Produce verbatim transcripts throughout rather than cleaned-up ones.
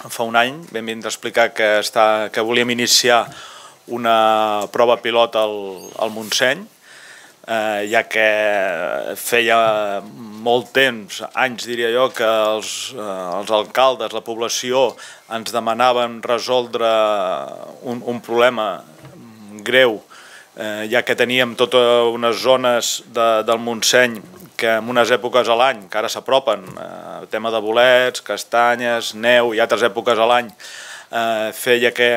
fa un any vam vindre a explicar que, està, que volíem iniciar una prova pilot al, al Montseny, eh, ja que feia molt temps, anys diria jo, que els, eh, els alcaldes, la població, ens demanaven resoldre un, un problema greu, eh, ja que teníem totes unes zones de, del Montseny que en unes èpoques a l'any, que ara s'apropen, eh, tema de bolets, castanyes, neu i altres èpoques a l'any, eh, feia que,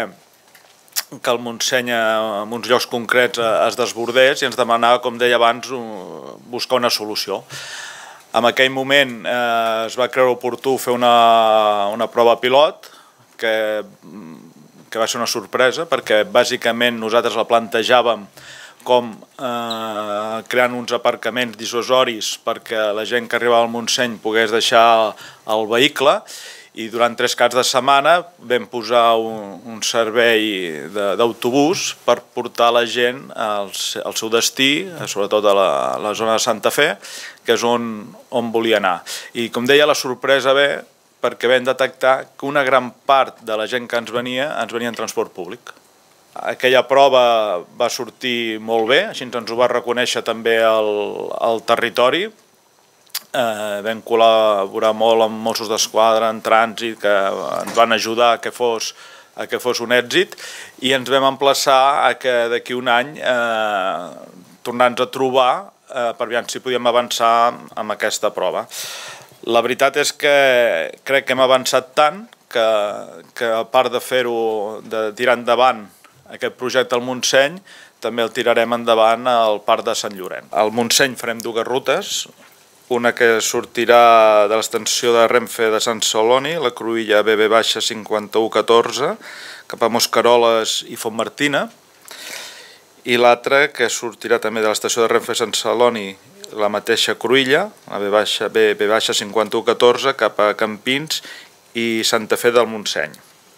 que el Montseny en uns llocs concrets es desbordés i ens demanava, com deia abans, buscar una solució. En aquell moment eh, es va creure oportú fer una, una prova pilot, que, que va ser una sorpresa, perquè bàsicament nosaltres la plantejàvem com eh, creant uns aparcaments dissuasoris perquè la gent que arribava al Montseny pogués deixar el vehicle, i durant tres caps de setmana vam posar un, un servei d'autobús per portar la gent al, al seu destí, sobretot a la, a la zona de Santa Fe, que és on, on volia anar. I com deia, la sorpresa ve perquè vam detectar que una gran part de la gent que ens venia, ens venia en transport públic. Aquella prova va sortir molt bé, així ens ho va reconèixer també el, el territori. Eh, vam col·laborar molt amb Mossos d'Esquadra, en trànsit, que ens van ajudar a que fos, a que fos un èxit, i ens vam emplaçar a que d'aquí un any eh, tornar-nos a trobar eh, per veure si podíem avançar amb aquesta prova. La veritat és que crec que hem avançat tant que, que a part de fer-ho, de tirar endavant aquest projecte al Montseny, també el tirarem endavant al Parc de Sant Llorenç. Al Montseny farem dues rutes, una que sortirà de l'estació de Renfe de Sant Celoni, la cruïlla B B cinquanta-u catorze, cap a Mosqueroles i Fontmartina, i l'altra que sortirà també de l'estació de Renfe de Sant Celoni, la mateixa cruïlla, la B B cinquanta-u catorze, cap a Campins i Santa Fe del Montseny.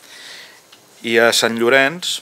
I a Sant Llorenç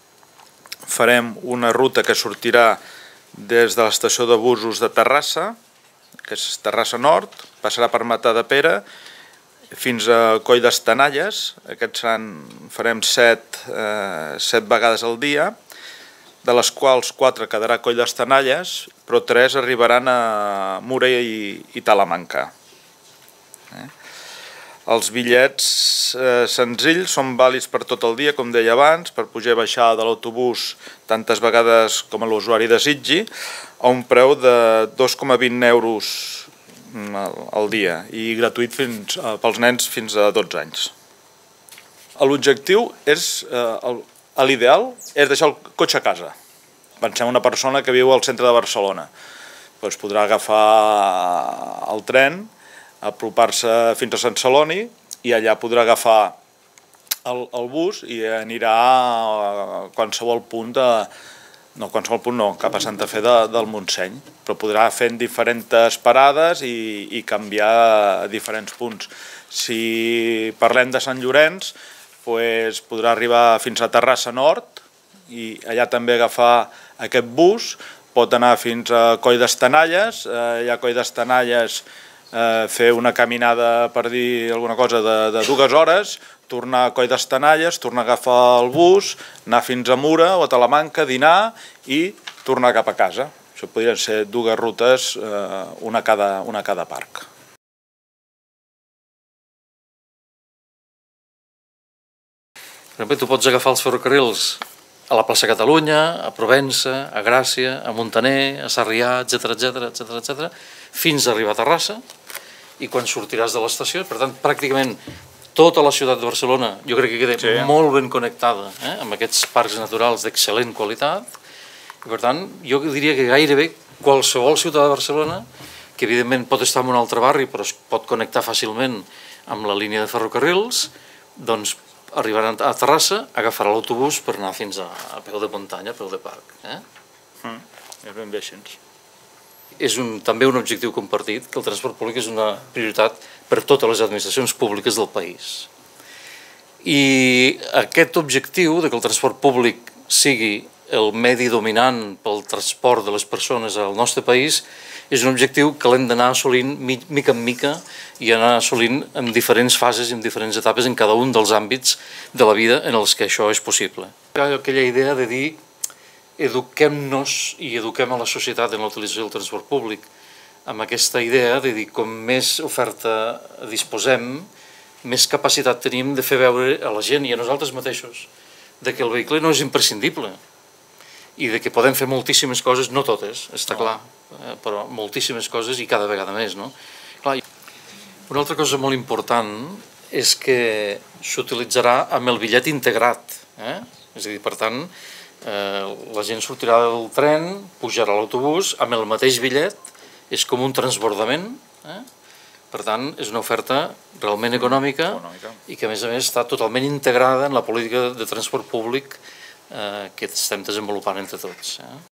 farem una ruta que sortirà des de l'estació de busos de Terrassa, que és Terrassa Nord, passarà per Matadepera fins a Coll d'Estenalles. Aquests seran, farem set, eh, set vegades al dia, de les quals quatre quedarà a Coll d'Estenalles, però tres arribaran a Mura i, i Talamanca. Eh? Els bitllets eh, senzills són vàlids per tot el dia, com deia abans, per pujar i baixar de l'autobús tantes vegades com l'usuari desitgi, a un preu de dos coma vint euros al dia i gratuït fins, eh, pels nens fins a dotze anys. L'objectiu és, eh, l'ideal és deixar el cotxe a casa. Pensem una persona que viu al centre de Barcelona, doncs podrà agafar el tren, apropar-se fins a Sant Celoni i allà podrà agafar el, el bus i anirà a qualsevol punt de... no, qualsevol punt no, cap a Santa Fe de, del Montseny, però podrà fer diferents parades i, i canviar a diferents punts. Si parlem de Sant Llorenç, doncs podrà arribar fins a Terrassa Nord i allà també agafar aquest bus, pot anar fins a Coll d'Estenalles, allà a Coll d'Estenalles eh, fer una caminada, per dir alguna cosa, de, de dues hores, tornar a Coll d'Estenalles, tornar a agafar el bus, anar fins a Mura o a Talamanca, dinar i tornar cap a casa. Això podrien ser dues rutes, eh, una, a cada, una a cada parc. Per exemple, tu pots agafar els ferrocarrils a la plaça Catalunya, a Provença, a Gràcia, a Montaner, a Sarrià, etcètera, etcètera, etcètera, etcètera, fins a arribar a Terrassa, i quan sortiràs de l'estació, per tant, pràcticament tota la ciutat de Barcelona, jo crec que queda sí. molt ben connectada eh, amb aquests parcs naturals d'excel·lent qualitat, i per tant, jo diria que gairebé qualsevol ciutat de Barcelona, que evidentment pot estar en un altre barri, però es pot connectar fàcilment amb la línia de ferrocarrils, doncs arribaran a Terrassa, agafarà l'autobús per anar fins a, a peu de muntanya, a peu de parc. Eh? Mm, és ben bé així. És un, també un objectiu compartit, que el transport públic és una prioritat per totes les administracions públiques del país. I aquest objectiu de que el transport públic sigui el medi dominant pel transport de les persones al nostre país és un objectiu que l'hem d'anar assolint mica en mica i anar assolint en diferents fases i en diferents etapes en cada un dels àmbits de la vida en els que això és possible. Aquella idea de dir eduquem-nos i eduquem a la societat en la utilització del transport públic, amb aquesta idea de dir com més oferta disposem, més capacitat tenim de fer veure a la gent i a nosaltres mateixos de que el vehicle no és imprescindible i de que podem fer moltíssimes coses, no totes, està clar, però moltíssimes coses i cada vegada més, no? Clar, una altra cosa molt important és que s'utilitzarà amb el bitllet integrat, eh? És a dir, per tant, eh, la gent sortirà del tren, pujarà a l'autobús, amb el mateix bitllet, és com un transbordament, eh? Per tant, és una oferta realment econòmica i que, a més a més, està totalment integrada en la política de transport públic que estem desenvolupant entre tots.